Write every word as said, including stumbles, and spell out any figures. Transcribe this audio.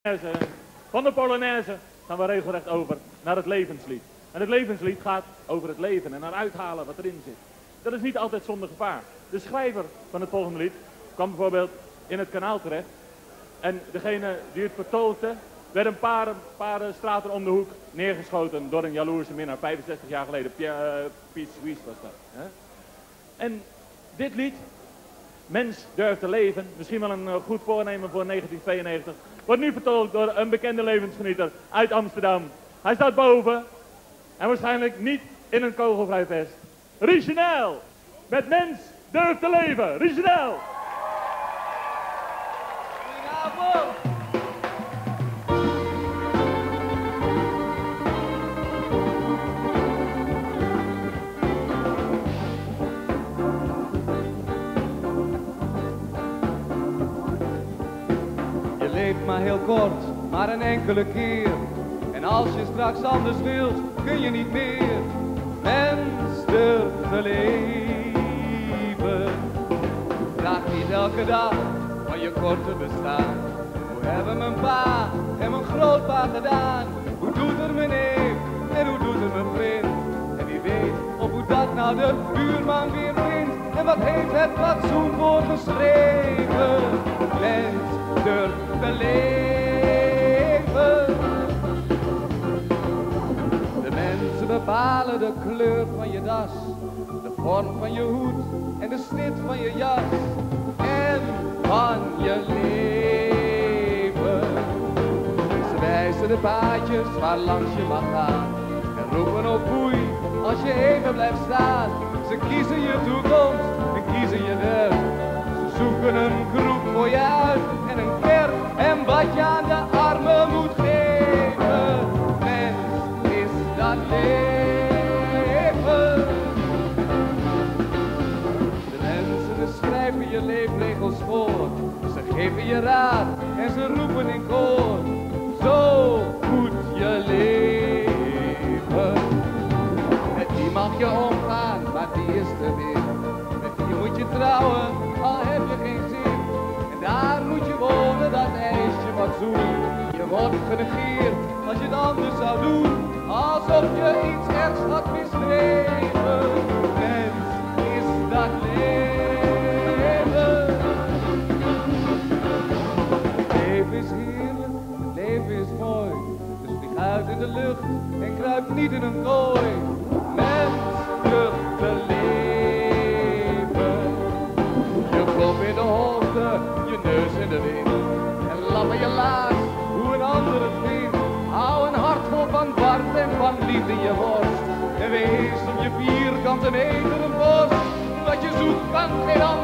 Van de Polonaise gaan we regelrecht over naar het levenslied. En het levenslied gaat over het leven en naar uithalen wat erin zit. Dat is niet altijd zonder gevaar. De schrijver van het volgende lied kwam bijvoorbeeld in het kanaal terecht. En degene die het vertolkte werd een paar, paar straten om de hoek neergeschoten door een jaloerse minnaar. vijfenzestig jaar geleden, Pierre, uh, Piet Suisse was dat. Hè? En dit lied, Mens durft te leven, misschien wel een uh, goed voornemen voor negentien tweeënnegentig, wordt nu vertolkt door een bekende levensgenieter uit Amsterdam. Hij staat boven en waarschijnlijk niet in een kogelvrij vest. Richenel, met Mens durft te leven. Richenel! Goedenavond! Je leeft maar heel kort, maar een enkele keer. En als je straks anders wilt, kun je niet meer. Mens durft te leven. Vraag niet elke dag van je korte bestaan. Hoe hebben mijn pa en mijn grootpa gedaan? Hoe doet er mijn neef en hoe doet er mijn vriend? En wie weet of hoe dat nou de buurman weer vindt. En wat heeft het fatsoen voor geschreven? Mens durft te leven. De mensen bepalen de kleur van je das, de vorm van je hoed en de snit van je jas en van je leven. Ze wijzen de paadjes waar langs je mag gaan en roepen op foei als je even blijft staan. Ze kiezen je toekomst en kiezen je werk. Ze zoeken een kroeg voor je uit en een kerk en wat je aan de armen moet geven. Mens is dat leven. De mensen schrijven je leefregels voor. Ze geven je raad en ze roepen in koor. Zo moet je leven. Met die mag je omgaan, maar die is te weer. Met die moet je trouwen, al heb je geen zin. En daar moet je wonen, dat is je fatsoen. Je wordt genegeerd als je het anders zou doen. Alsof je iets ergs had misdreven. Mens is dat leven. Het leven is heerlijk, het leven is mooi. Dus vlieg uit in de lucht en kruip niet in een kooi. Mens durft te leven. Je kop in de hoogte, je neus in de wind. En lappen je laars, hoe een ander het vindt. Hou een hart vol van warmte en van liefde je borst. En wees op je vierkante meter een borst. Wat je zoekt kan geen ander.